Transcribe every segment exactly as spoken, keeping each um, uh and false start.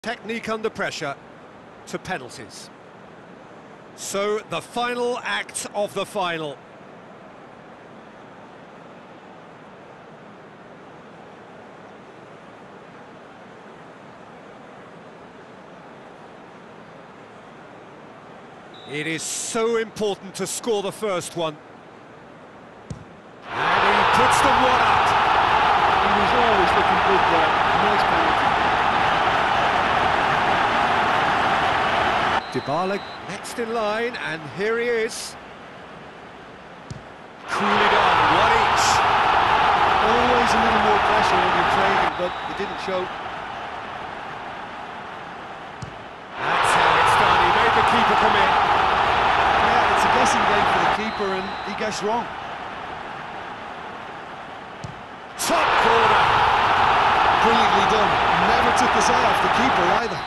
Technique under pressure to penalties. So, the final act of the final. It is so important to score the first one. And he puts the one up. He was always looking good there. Nice penalty. Dybala next in line, and here he is. Cooling on, one each. Always a little more pressure when you're training, but it didn't show. That's how it's done. He made the keeper come in. Yeah, it's a guessing game for the keeper, and he guessed wrong. Top corner. Brilliantly done. Never took his eye off the keeper either.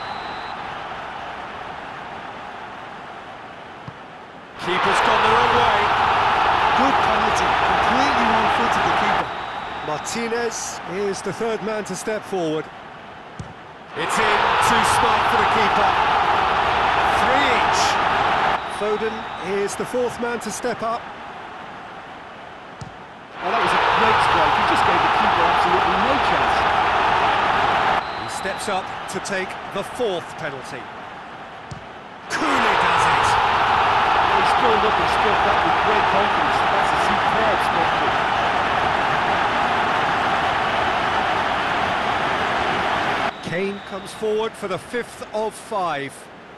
Keeper's gone the wrong way. Good penalty. Completely wrong-footed the keeper. Martinez is the third man to step forward. It's in, too smart for the keeper. Three each. Foden is the fourth man to step up. Oh, that was a great strike. He just gave the keeper absolutely no chance. He steps up to take the fourth penalty. Cooley does it. Well, he strolled up and struck that with great confidence. That's a superb spot kick. Kane comes forward for the fifth of five.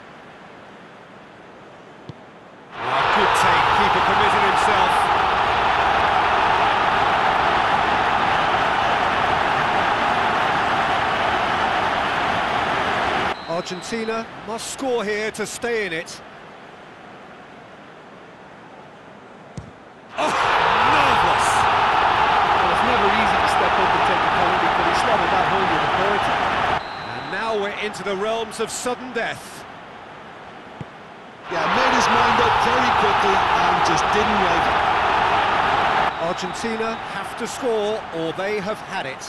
Oh, good take, keeper committed himself. Argentina must score here to stay in it. Oh, nervous! Well, it's never easy to step up and take a penalty, but he slotted that home with authority. And now we're into the realms of sudden death. Yeah, made his mind up very quickly and just didn't waver. Argentina have to score or they have had it.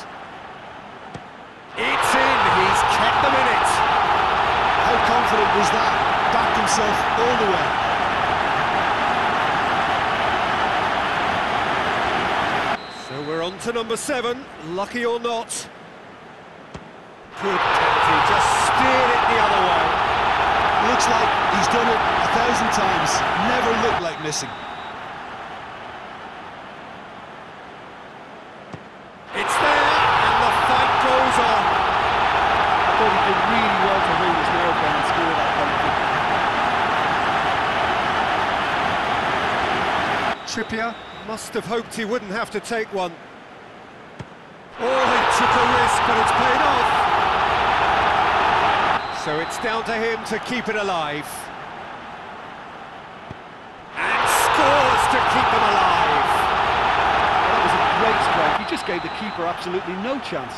It's in, he's kept them in it. How confident was that? Backed himself all the way. So we're on to number seven, lucky or not. Good penalty, just steered it the other way. Looks like he's done it a thousand times. Never looked like missing. It's there, and the fight goes on. I thought he did really well to hold his nerve down and score that penalty. Trippier must have hoped he wouldn't have to take one. Oh, he took a risk, but it's paid off. So it's down to him to keep it alive. And scores to keep them alive. Well, that was a great strike. He just gave the keeper absolutely no chance.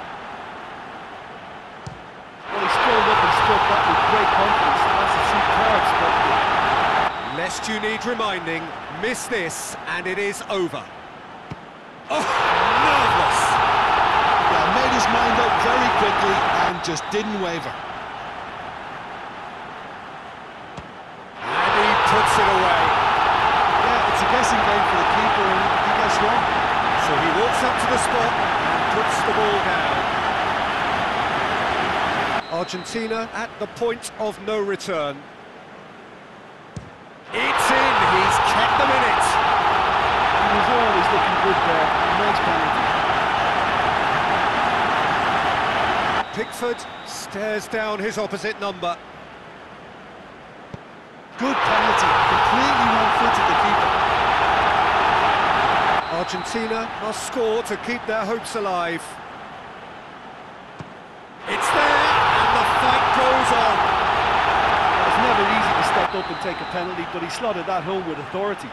Well, he strolled up and struck that with great confidence. That's a superb spot kick. Lest you need reminding, miss this and it is over. Oh, nervous! Yeah, made his mind up very quickly and just didn't waver. And he puts it away. Yeah, it's a guessing game for the keeper and he guessed wrong. So he walks up to the spot and puts the ball down. Argentina at the point of no return. It's in, he's kept them in it. He was always looking good there. Nice penalty. Pickford stares down his opposite number. Good penalty. Completely wrong-footed the keeper. Argentina must score to keep their hopes alive. It's there, and the fight goes on. Well, it's never easy to step up and take a penalty, but he slotted that home with authority.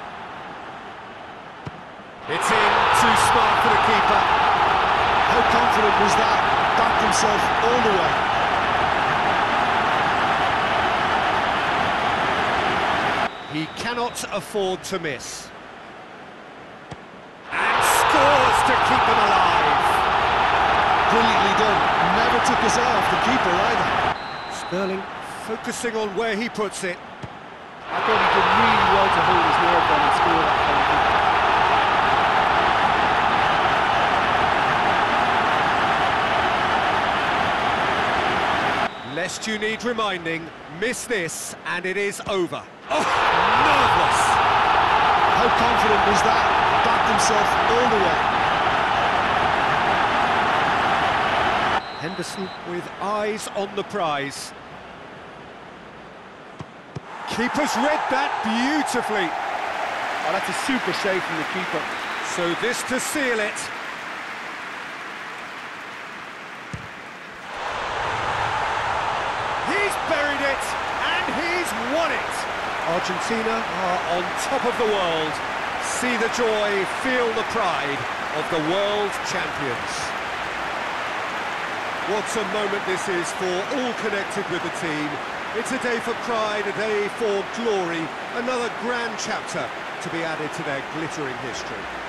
It's in, too smart for the keeper. How confident was that? Backed himself all the way. He cannot afford to miss. And scores to keep them alive. Brilliantly done. Never took his eye off the keeper either. Sterling focusing on where he puts it. I thought he did really well to hold his nerve down and score that penalty. Lest you need reminding, miss this and it is over. Oh, nervous! How confident was that? Backed himself all the way. Henderson with eyes on the prize. Keeper's read that beautifully. Oh, that's a super save from the keeper. So this to seal it. He's buried it, and he's won it. Argentina are on top of the world. See the joy, feel the pride of the world champions. What a moment this is for all connected with the team. It's a day for pride, a day for glory, another grand chapter to be added to their glittering history.